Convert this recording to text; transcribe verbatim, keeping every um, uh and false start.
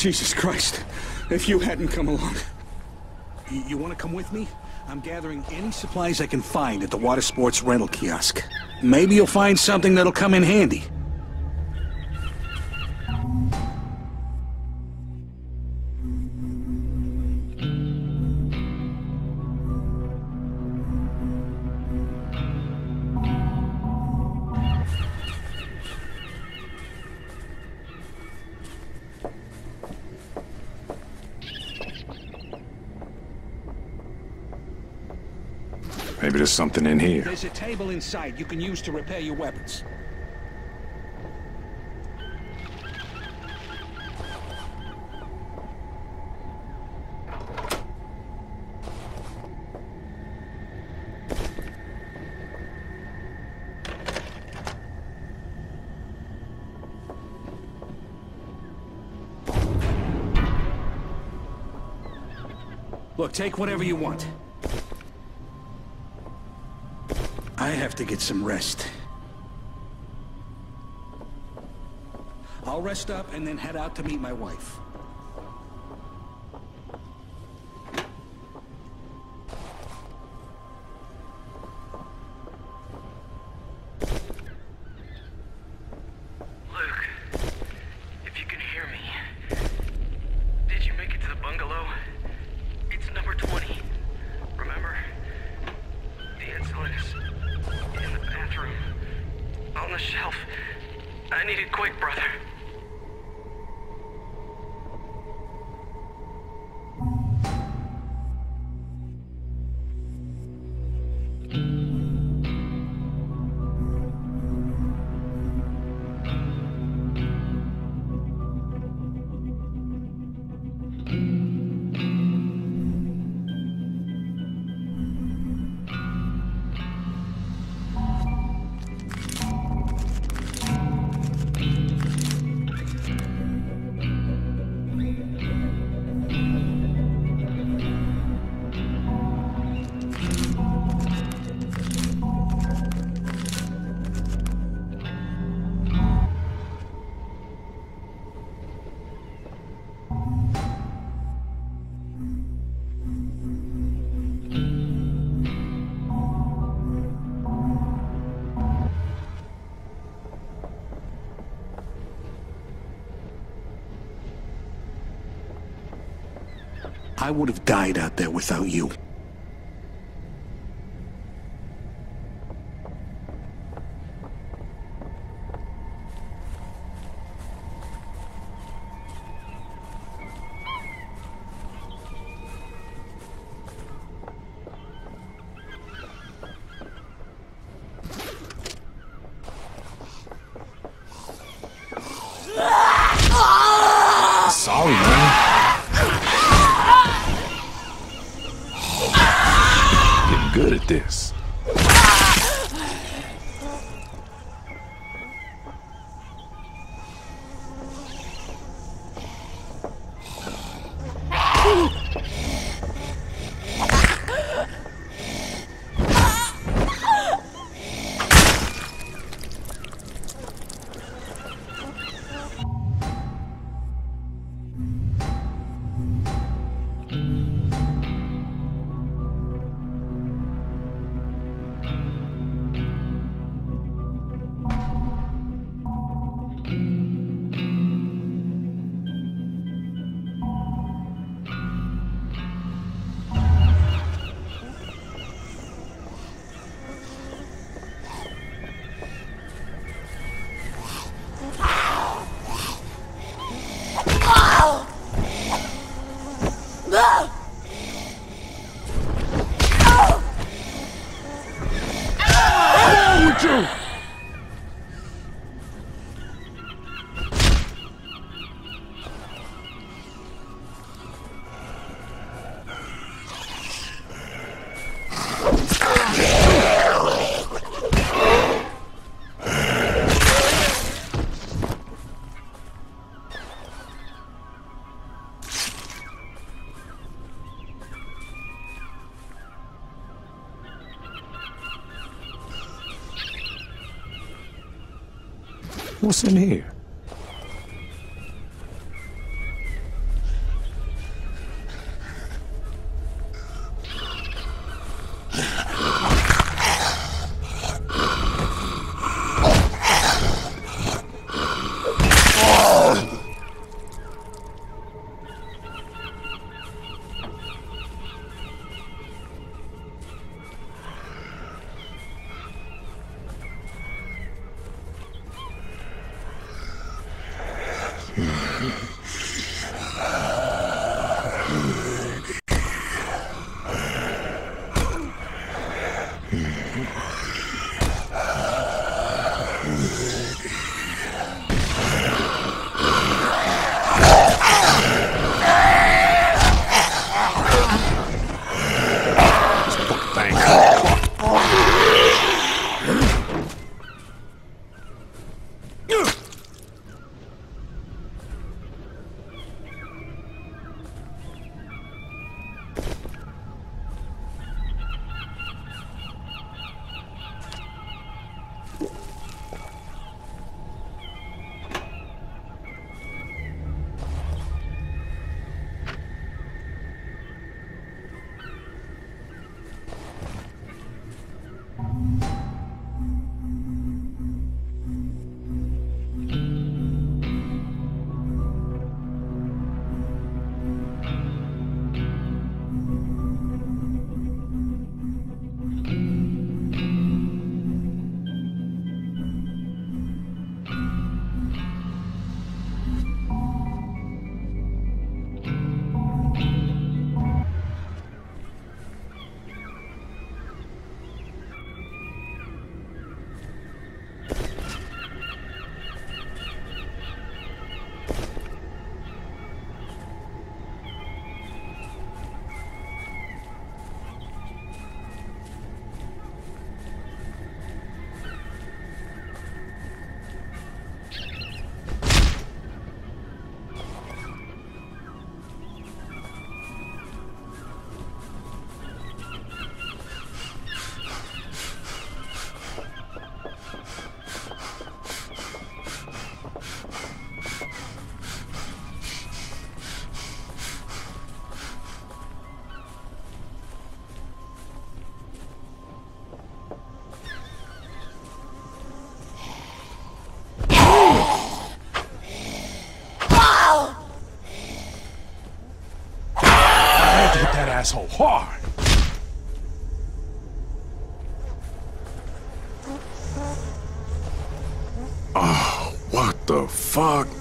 Jesus Christ. If you hadn't come along. You, you want to come with me? I'm gathering any supplies I can find at the water sports rental kiosk. Maybe you'll find something that'll come in handy. Maybe there's something in here. There's a table inside you can use to repair your weapons. Look, take whatever you want. I have to get some rest. I'll rest up and then head out to meet my wife. Luke, if you can hear me, did you make it to the bungalow? It's number twenty. Remember? The insulin is in the bathroom. On the shelf. I need it quick, brother. I would have died out there without you. Sorry, man. Getting good at this. What's in here? asshole hard. Oh, what the fuck?